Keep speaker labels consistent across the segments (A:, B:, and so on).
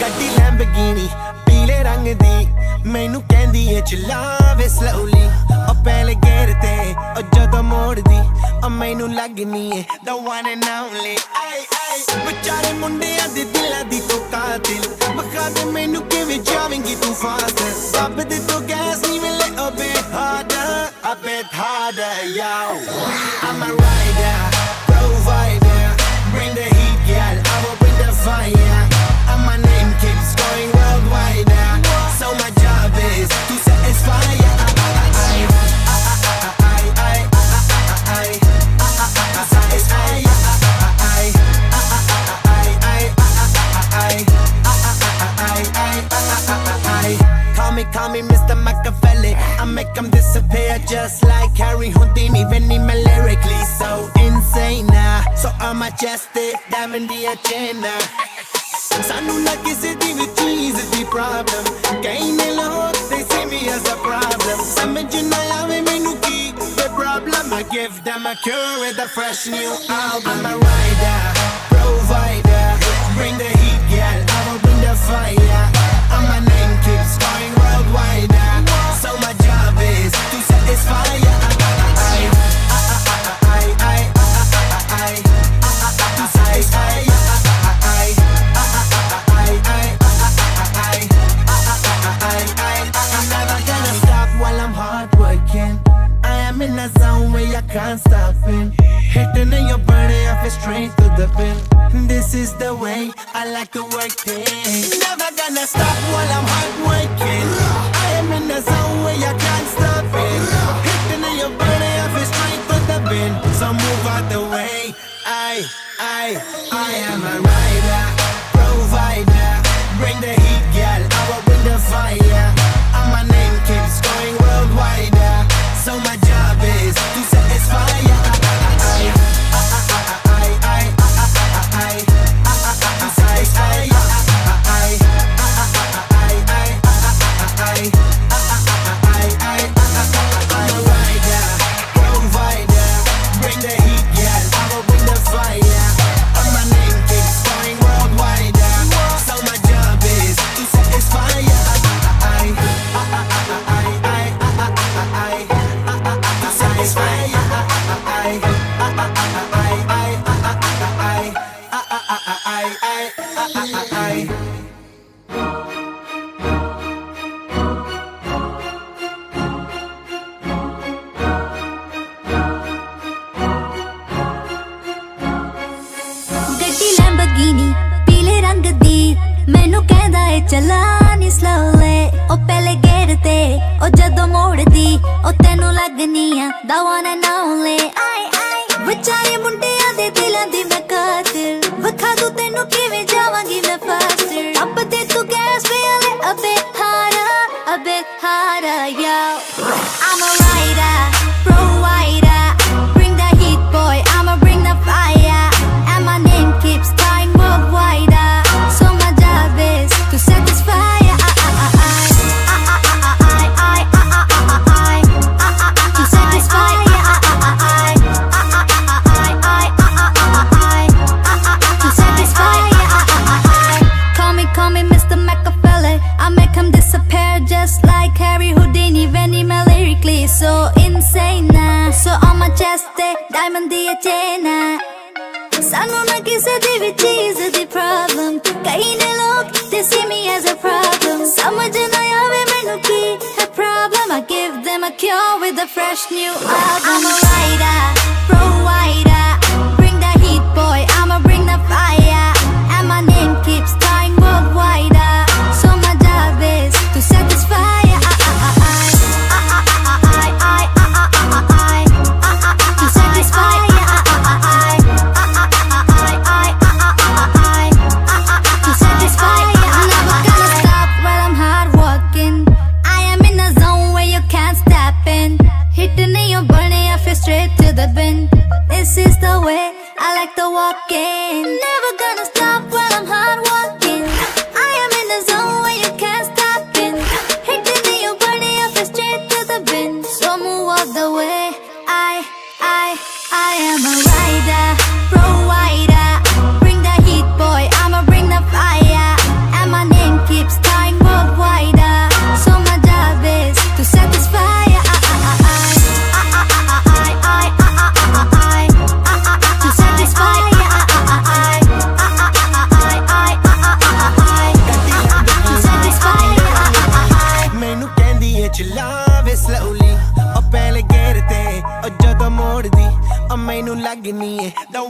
A: ਗੱਡੀ ਲੈਂਬਰਗਿਨੀ ਪੀਲੇ ਰੰਗ ਦੀ ਮੈਨੂੰ ਕਹਿੰਦੀ ਏ ਚਲਾਵੇ slowly ਉਹ ਪਹਿਲੇ ਗੇਰ ਤੇ ਉਹ ਜਦੋਂ ਮੋੜਦੀ ਉਹ ਮੈਨੂੰ ਲੱਗਨੀ ਏ the one and only ਵਿਚਾਰੇ ਮੁੰਡਿਆਂ ਦੇ ਦਿਲਾਂ ਦੀ ਤੂੰ ਕਾਤਿਲ ਵਿਖਾ ਦੇ ਮੈਨੂੰ ਕਿਵੇਂ ਜਾਵੇਂਗੀ ਤੂੰ ਫਾਸਟ ਰੱਬ ਦੇ ਤੋਂ ਗੈਸ ਨਹੀਂ ਮਿਲੇ a bit harder yo I'm a rider provider bring the heat girl I will bring the fire and my name keeps going worldwide so my job is to satisfy Call me Mr. Machiavelli I make them disappear just like Harry Houdini when I'm lyrically so insane so I'm majestic diamond the agenda Sanu na kisi di vi cheez di problem Kahin log they see me as a problem Samajh na aave mainu ki the problem I give them a cure with a fresh new album I'm a rider provider bring the heat girl I will bring the fire and my name keeps going worldwide so my job is to satisfy to satisfy I'm never gonna stop while I'm hard working I am in a zone where I can't stop in hitting in your body I feel straight to the pin this is the way I like to work it never gonna stop while I'm hard working I am in a zone where I can't stop it hitting in your body I feel straight to the pin so move out the way I am a rider provider bring the heat girl I will bring the fire and my name keeps going worldwide so my job is to satisfy
B: चलानी slowly ओ पहले गेर ते ओ जदों मोड़दी ओ तेनू लगनी आ the one and only विचारे मुंडियां दे दिलां दी मैं कातिल विखा दूं तेनू किवें जावांगी मैं फास्ट अब ते तू गैस पे आले a bit harder yo I'm a rider provider bring the heat boy I'ma bring the fire and my name keeps going worldwide so my job is to satisfy to satisfy to satisfy call me Mr. Machiavelli I make him disappear just like Harry Houdini when I'm lyrically so insane so on my chest diamond the chain Sanu na kisi di vi cheez di problem Kahin log they see me as a problem Samajh na aave mainu ki hai problem I give them a cure with a fresh new album I'm a rider provider bring the heat boy I'ma bring the fire and my name keeps going worldwide so my job is to satisfy to satisfy straight to the bin this is the way I like to walk in never gonna stop while I'm hard working I am in the zone where you can't stop in hitting me your body up straight to the bin so move out the way I am a rider provider bring the heat boy I'ma bring the fire and my name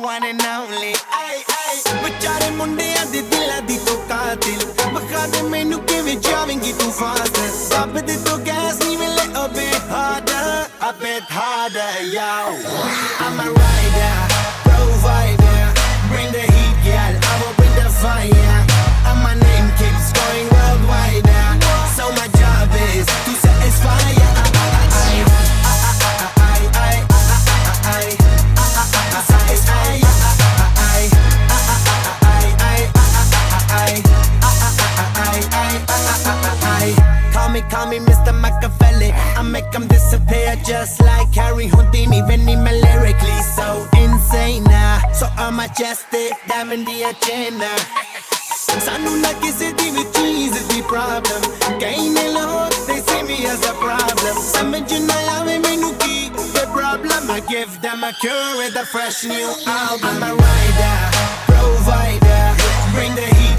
A: one and only. बेचारे मुंडियां दे दिलां दी तो कातिल बखा दे मैनू किवें जावेंगी तू fast सब दे तो gas नी मिले a bit harder, yo. I'm a rider, provider, bring the heat, girl, I will bring the fire. And my name keeps going worldwide, so my job is to satisfy. Call me Mr. Machiavelli. I make them disappear just like Harry Houdini. Veni me lyrically so insane, so I'm majestic, diamond the agenda. Sanu na kisi di vi cheez di problem. Kahin log they see me as a problem. Samajh na aave mainu ki the problem. I give them a cure with a fresh new album. I'm a rider, provider, bring the heat.